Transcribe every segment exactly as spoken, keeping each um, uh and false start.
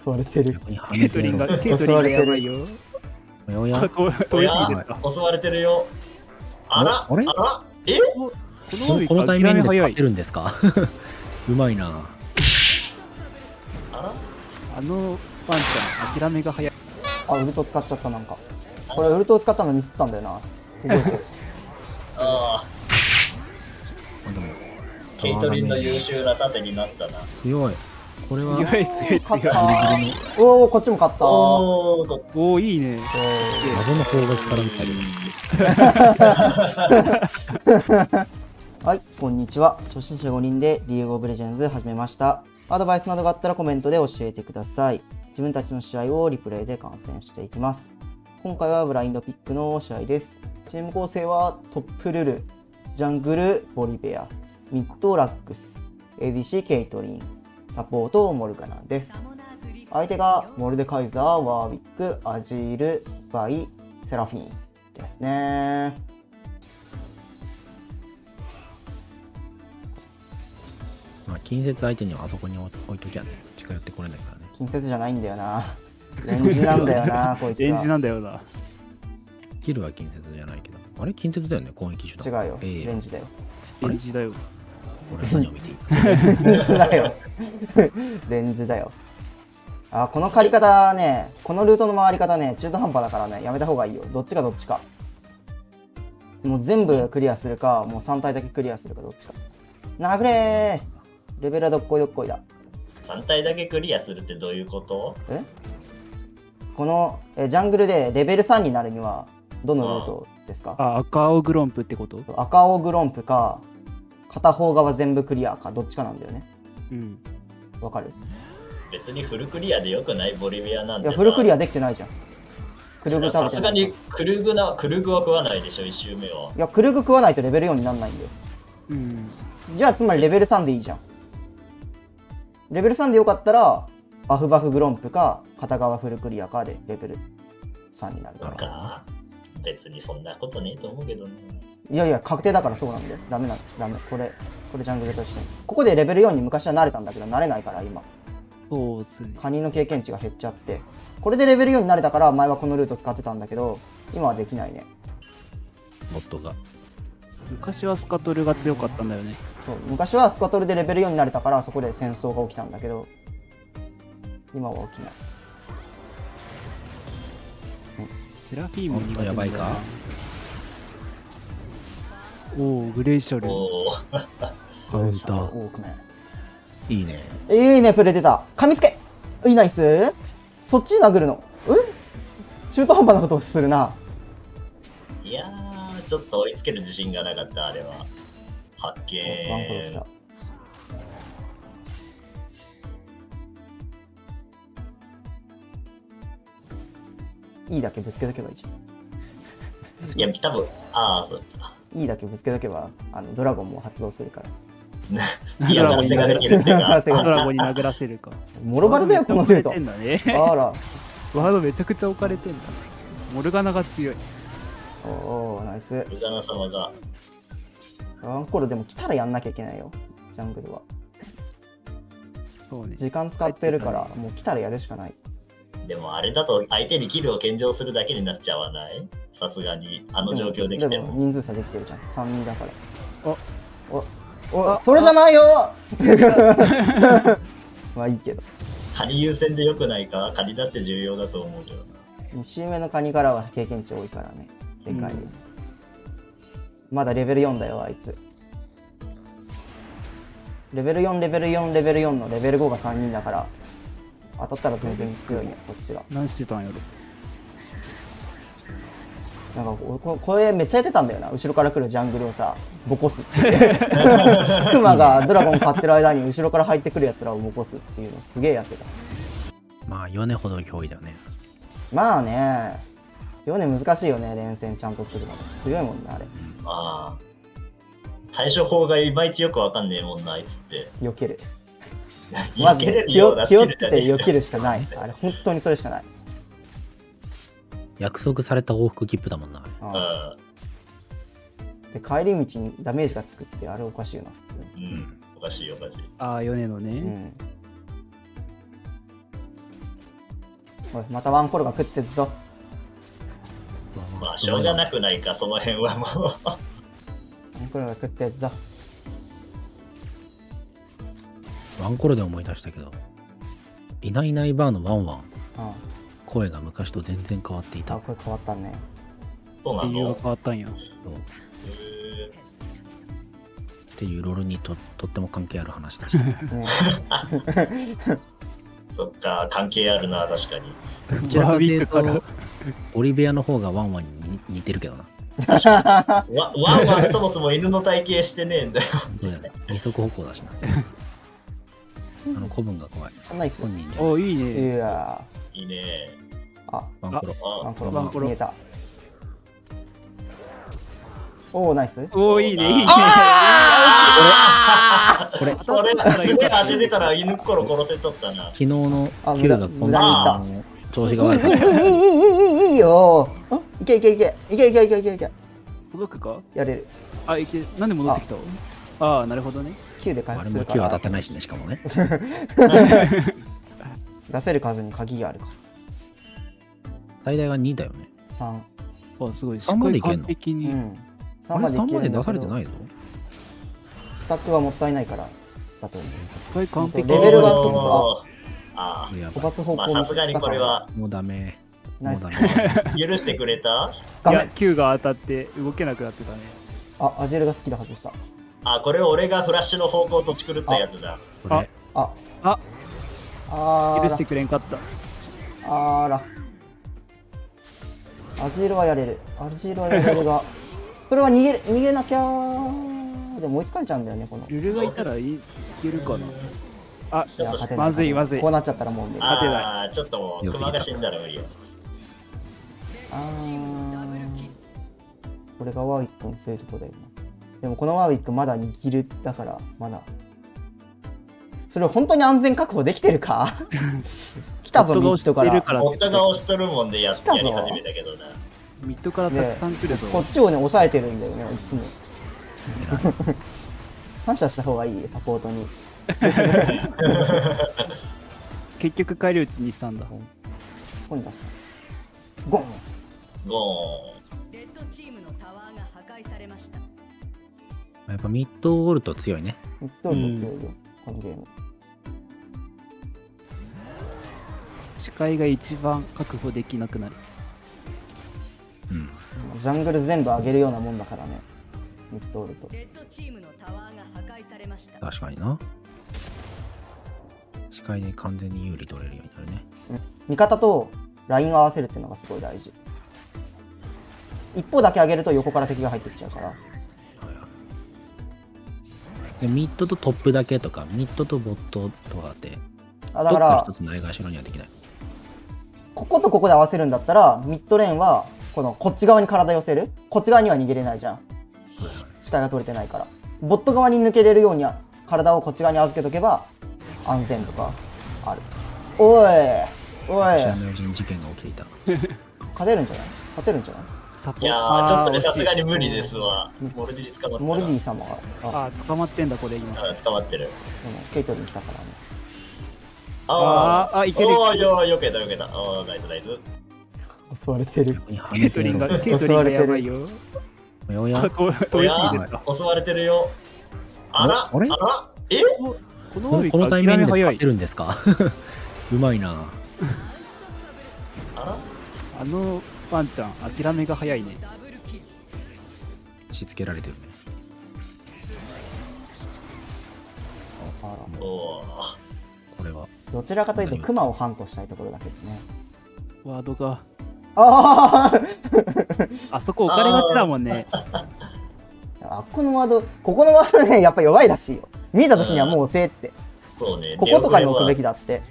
襲われてる。 逆に跳ケイトねてやろう。 リンがケイトリンがやばいよ。 おやおやあ通りお過ぎやてた。 襲われてるよ。あらあれあらえここのこのタイミングで早い勝て。るんですか？うまいな。 あらあのワンちゃん諦めが早い。 あ、ウルト使っちゃったなんか。これウルトを使ったのミスったんだよな。覚えてる。 ああ、 あでもケイトリンの優秀な盾になったな。 強い。これは強い強い強い。 勝ったー。おお、こっちも勝ったー。 おー、こおおいいね。 謎の方角から見たけど。 はい、こんにちは。初心者ごにんでリーグオブレジェンズ始めました。アドバイスなどがあったらコメントで教えてください。自分たちの試合をリプレイで観戦していきます。今回はブラインドピックの試合です。チーム構成はトップルル、ジャングルボリベア、ミッドラックス、エーディーシー ケイトリン、サポートモルガナです。相手がモルデカイザー、ワーウィック、アジール、バイ、セラフィンですね。 まあ近接相手にはあそこに置いときゃね、近寄ってこれないからね。 近接じゃないんだよな。レンジなんだよな、こいつは。 レンジなんだよな。 キルは近接じゃないけど。あれ近接だよね、攻撃手段。 違うよ、 ええレンジだよ。 レンジだよ。 俺何を見ていいレンジだよ。レンジだよ。あ、この借り方ね、このルートの回り方ね、中途半端だからね、やめた方がいいよ。どっちかどっちか。もう全部クリアするか、もうさん体だけクリアするか、どっちか。殴れー。レベルはどっこいどっこいだ。 さん体だけクリアするってどういうこと？ えこのえジャングルでレベルさんになるには、どのルートですか？ あ、赤青グロンプってこと？ 赤青グロンプか、片方側全部クリアか、どっちかなんだよね。 うん。 わかる？ 別にフルクリアでよくない？ボリビアなんいや、 てさ。 フルクリアできてないじゃん。クルグ食べてない。 さすがにクルグな、クルグは食わないでしょ、いち周目は。 いや、クルグ食わないとレベルよんにならないんだよ。 うん。 じゃあ、つまりレベルさんでいいじゃん。レベルさんでよかったら、バフバフグロンプか、片側フルクリアかでレベルさんになるか。 なんか、別にそんなことねえと思うけどね。 いやいや、確定だからそうなんだよ。ダメな、ダメ。これ、これジャングルとして。ここでレベルよんに昔は慣れたんだけど、慣れないから今。 そうっすね。 カニの経験値が減っちゃって。これでレベルよんになれたから、前はこのルート使ってたんだけど、今はできないね。 モッドが。 昔はスカトルが強かったんだよね。 そう、昔はスカトルでレベルよんになれたから、そこで戦争が起きたんだけど、今は起きない。 セラフィーも苦手なんだよな。 やばいか。 おお、グレイシャル。 おお。 カウンター。 多くね。 いいね。 いいね、プレデター。噛みつけ。いいナイス。そっち殴るの。うん中途半端なことをするな。 いやー、ちょっと追いつける自信がなかった、あれは。発見。 ワンコロ来た。いいだけぶつけとけばいいじゃん。 いや、多分、ああ、そうだ。 いいだけぶつけとけば、あのドラゴンも発動するから。 嫌がらせができるっていうか。 ドラゴンに殴らせるか。 モロバルだよ、このルート。 てんだね。 あら。 ワードめちゃくちゃ置かれてんだ。モルガナが強い。 おお、ナイス。 ウザナ様が。 ワンコロでも来たらやんなきゃいけないよ、ジャングルは。 そうね。 時間使ってるから、もう来たらやるしかない。 でもあれだと相手にキルを献上するだけになっちゃわない？さすがに、あの状況できてでもも。 人数差できてるじゃん。さんにんだから。 あおおそれじゃないよまあいいけど。 カニ優先でよくないか？カニだって重要だと思うけどな。 に周目のカニからは経験値多いからね。でかいよ。 うんまだレベルよんだよ、あいつ。レベルよん、レベルよん、レベルよんのレベルごがさんにんだから、当たったら全然強いね、こっちが。 何してたんやろ。 なんかこ、これめっちゃやってたんだよな。後ろから来るジャングルをさ、ボコすって言って。クマがドラゴン買ってる間に後ろから入ってくるやつらをボコすっていうのすげえやってた。 まあ、ヨネほど脅威だね。 まあね、ヨネ難しいよね、連戦ちゃんとするの。強いもんね、あれ。 まあ、対処法がいまいちよくわかんねえもんな、あいつって。 避ける。ま避ずけれるよう気を気をつなスキルじゃねえよけて避けるしかない。あれ、本当にそれしかない。 約束された往復切符だもんな、あれ。 あうで帰り道にダメージがつくってあれおかしいよな、普通に。 ん。うん。おかしいおかしい。 ああ、ヨネのね。 うん。 おい、またワンコロが食ってるぞ。 まあしょうがなくないか、その辺はもう。 ワンコロが食ってるぞ。 ワンコロで思い出したけど、いないいないバーのワンワン、 うん。 声が昔と全然変わっていた。 あ、これ変わったね。 そうな理由がの？ 変わったんや。 そうへっていうロールにととっても関係ある話でした。 ねーそっか、関係あるな、確かに。 どちらかというバーウィークと、オリベアの方がワンワンに似てるけどな。 わワンワンそもそも犬の体型してねえんだよ。 どうやら二足歩行だしな。あの古文が怖い。 ナイス。 本人じゃない。 おいいいね。 やいいね。 ー。あ、 ワンコロ。 あワンコロワンコロ見えた。おー、ナイス。 おいいね、いいね。 これ、 それ、すげえ当ててたら犬っころ殺せとったな。 昨日のあ Q がこん無駄にいなった調子が悪かっいいいいいいいいいいよー。いけいけいけいけいけいけいけいけ。 届くか？ やれる。 あ、いけ、なんで戻ってきた？ああ、なるほどね。 きゅうで回た。あれも復するか Q 当たらってないしね、しかもね。 出せる数に鍵があるか最大がにだよね。 ら。さん。 あ、すごい。 さんまでいけんの完璧に。 うん。 あれさんまでいけるんだけど出されてないぞ。 スタックがもったいないからだと思う。 一回完璧。 レベルがそうおーあ飛やばいばす方向まあさすがにこれはもうダメ。 ナイスもうダメ。 あ、許してくれた？ いや画面、 Q が当たって動けなくなってたね。 あ、アジェルが好きだはずした。 あ、これ俺がフラッシュの方向とち狂ったやつだ。 これ、 あ、 あ、 あー許してくれんかった。 ら、あーら。アジールはやれる。アジールはやれるが、これは逃げる、逃げなきゃー。でも追いつかれちゃうんだよね、この。いルルがいたらいいけるかな。あ、 や、勝てない。 まずいまずいこうなっちゃったらもう無理。あ勝てないああ、ちょっともう、熊が死んだら無理よ。 ー。これがワーウィックの強いとこだよな。でもこのワーウィックまだ握るだから、まだ。それ本当に安全確保できてるか来たぞ、ミッドから。 から夫が押しとるもんでや来たぞやり始めたけどな。 ミッドからたくさん来るぞ。 こっちをね、抑えてるんだよね、いつも。感謝した方がいい、サポートに。 結局返り討ちにしたんだ。 ここに出した。ゴンゴレッドチームのタワーが破壊されました。 やっぱミッドオールト強いね。 ミッドよりも強いよ、このゲーム。 視界が一番確保できなくなる。 うん。 ジャングル全部上げるようなもんだからね、ミッドオールと。 レッドチームのタワーが破壊されました。 確かにな。視界に完全に有利取れるようになるね。 味方とラインを合わせるっていうのがすごい大事。一方だけ上げると横から敵が入ってきちゃうから。 でミッドとトップだけとか、ミッドとボットとかって、 あだからどっか一つないがしろにはできない。 こことここで合わせるんだったら、ミッドレーンはこのこっち側に体寄せる。こっち側には逃げれないじゃん。視界が取れてないから。ボット側に抜けれるように体をこっち側に預けとけば安全とかある。おいおい、 知らないうちに事件が起きていた。 勝てるんじゃない勝てるんじゃないサポー。いやー、ちょっとね、さすがにに。 無理ですわ。モルディに捕まったモルディな。 様が、あ、 あ、捕まってんだ、これ今。 あ捕まってる。 でもケイトリン来たからね。 ああーあいけるおー、よー、よけたよけた。おー、ナイスナイス。 襲われてる。 逆に跳ケイトリンが、 ねてやろう。 ケイトリンがやばいよ。 おやあ、と通おやり過ぎてた。 ー、襲われてるよ。あらあれあらえこのワーウィックこのタイミングで諦め早い勝て。るんですかうまいな。 あらあのワンちゃん、諦めが早いね。 ダブルキル。 しつけられてるね。 あらおー。 これは。 どちらかというとクマをハントしたいところだけどね。 ワードが。 ああそこ置かれがちだもんね。 ああっこのワード、ここのワードね、やっぱ弱いらしいよ。見えた時にはもうせーって。 そうね。 こことかに置くべきだ。 だって。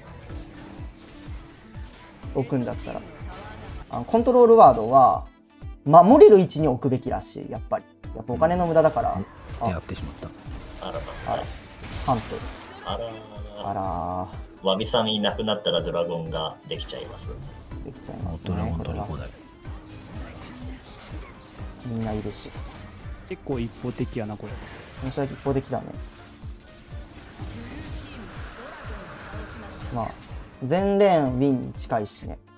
置くんだったら。あのコントロールワードは、守れる位置に置くべきらしい、やっぱり。やっぱお金の無駄だから。 でやってしまった。 あらあら、ハント。 あらあらわびさんいなくなったらドラゴンができちゃいます。 ー、できちゃいますドラゴね。これはン取り放題。 みんないるし。 結構一方的やな、これ。 面白い一方的だね。まあ、全レーンウィンに近いしね。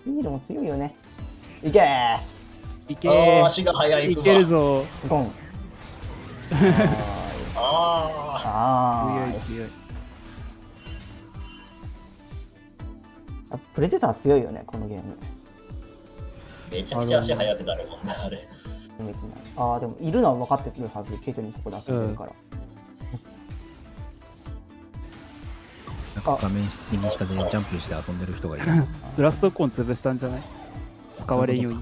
ビールも強いよね。いけーいけあー、 ー足が速いいクマ。 けるぞ。 ゴン。 ああ。 あー強い強い。 あ、プレデター強いよね、このゲーム。 めちゃくちゃ足速くなるもんな、あれ。 ああ、でもいるのは分かってくるはず、ケイトリンここで遊んでるから。 なんか画面右下でジャンプして遊んでる人がいる。 ブラストコーン潰したんじゃない？使われんように。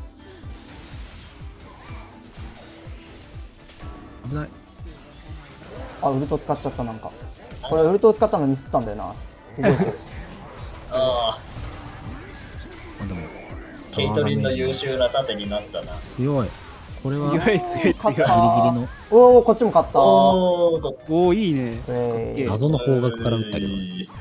危ない。 あ、ウルト使っちゃった、なんか。これウルトを使ったのミスったんだよな。覚えてる。 ああでもあ、ケイトリンの優秀な盾になったな。 強い。これはギリ強い強い強い。 勝ったギリのおお、こっちも勝った。 おー、こおおいいね。 えー謎の方角から打ったけど。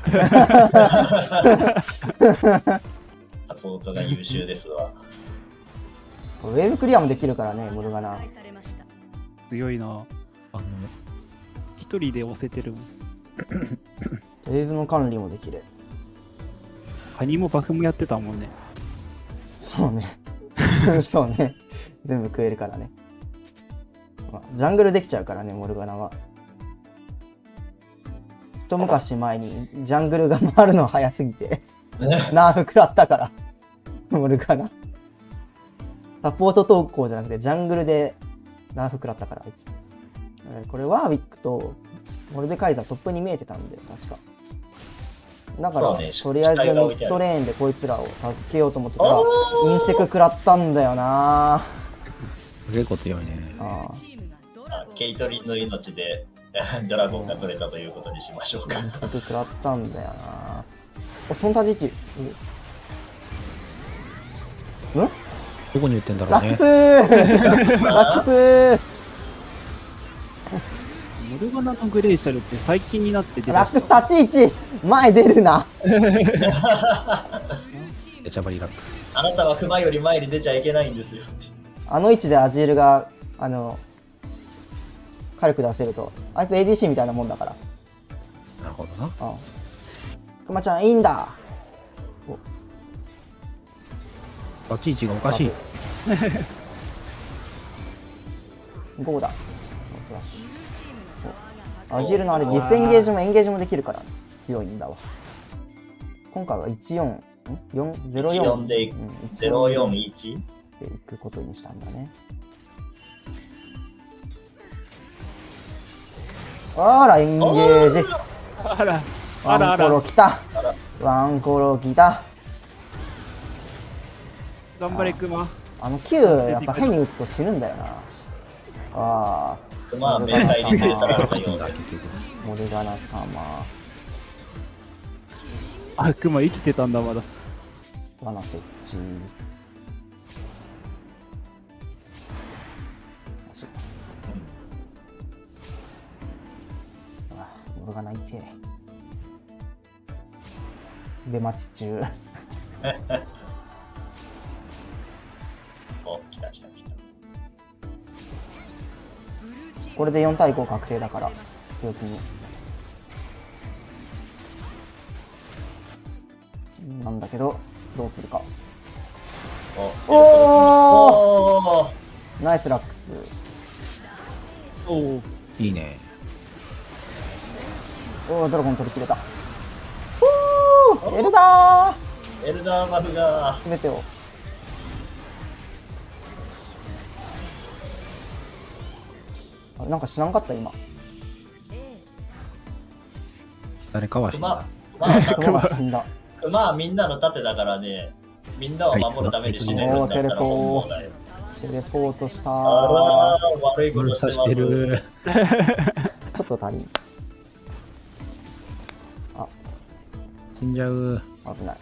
サポートが優秀ですわ。 ウェーブクリアもできるからね、モルガナ。 破壊されました。 強いな。 あの一人で押せてるもん。 ウェーブの管理もできる。 カニもバフもやってたもんね。 そうね。そうね。全部食えるからね。まあジャングルできちゃうからね、モルガナは。一昔前にジャングルが回るの早すぎて、ナーフ食らったから、モルガナ。サポート投稿じゃなくて、ジャングルでナーフ食らったから、あいつ。えーこれ、ワーウィックとモルデカイザートップに見えてたんだよ、確か。だから、 そうねとりあえずミッドレーンでこいつらを助けようと思ってたら、インセク食らったんだよな。 結構強いね。 あチームがドラあゴンケイトリンの命でドラゴンが取れたということにしましょうか。 あ、インセク食らったんだよな。お、そんたじち。うんんどこに打ってんだろうねラックス。ーラックスーモルガナのグレイシャルって最近になって出ラックだした。 ス立ち位置前出るな。 エチャバリラックス。 あなたはクマより前に出ちゃいけないんですよって。 あの位置でアジールがあの火力出せると、あいつ エーディーシー みたいなもんだから。 なるほどな。 うん。くまちゃんいいんだ。 立ち位置がおかしい。 ゴーだ。 チームのタワーが破壊アジールのあれディスエンゲージもエンゲージもできるから強いんだわ。今回はいちよん、ん ?よん、ゼロよんでうんゼロよんいち。 でいくことにしたんだね。あら、エンゲージ。 あら、あワンコらあら。 ロ来た。ワンコロ来た。 頑張れクマ。 あの Q、やっぱ変に打つと死ぬんだよな。ああ、 クマは明快に連れ去られたようで。 モルガナ様。 あ、クマ生きてたんだまだ。 罠設置。よしあモルガナいけ。出待ち中。 お、来た来た来た。 ブルーチームこれでよん対ご確定だから、強気に。なんだけど、どうするか。 おおーおーナイスラックス。 おお。 いいね。 おー、ドラゴン取り切れた。おーエルダエルダーバフがーすべてを。あれなんか知らんかった今。 エース誰かは死クんだマ。まあ、 クマ死んだ。 クマはみんなの盾だからね、みんなを守るために死ねるんだったら本望だよ。 テレポートしたあらー、悪いことしてます。 してる。 ちょっと足りん。あ、 死んじゃう。 危ない。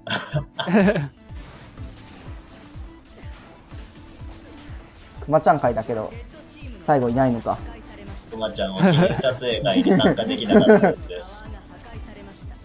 クマちゃん会だけど、最後いないのか。 破壊されました。 クマちゃんは記念撮影会に参加できなかったんです。 タワーが破壊されました。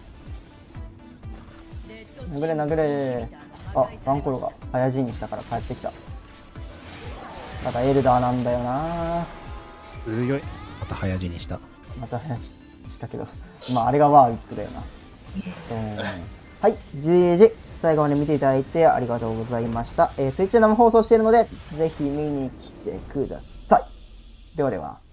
レッドチーム殴れ殴れ。あ、ワンコロが早死にしたから帰ってきた。ただエルダーなんだよな。 強い。 また早死にした。 また早死にしたけど。まああれがワーウィックだよな。うんはい、ジージ。 最後まで見ていただいてありがとうございました。えー、Twitch で生放送しているので、ぜひ見に来てください。ではでは。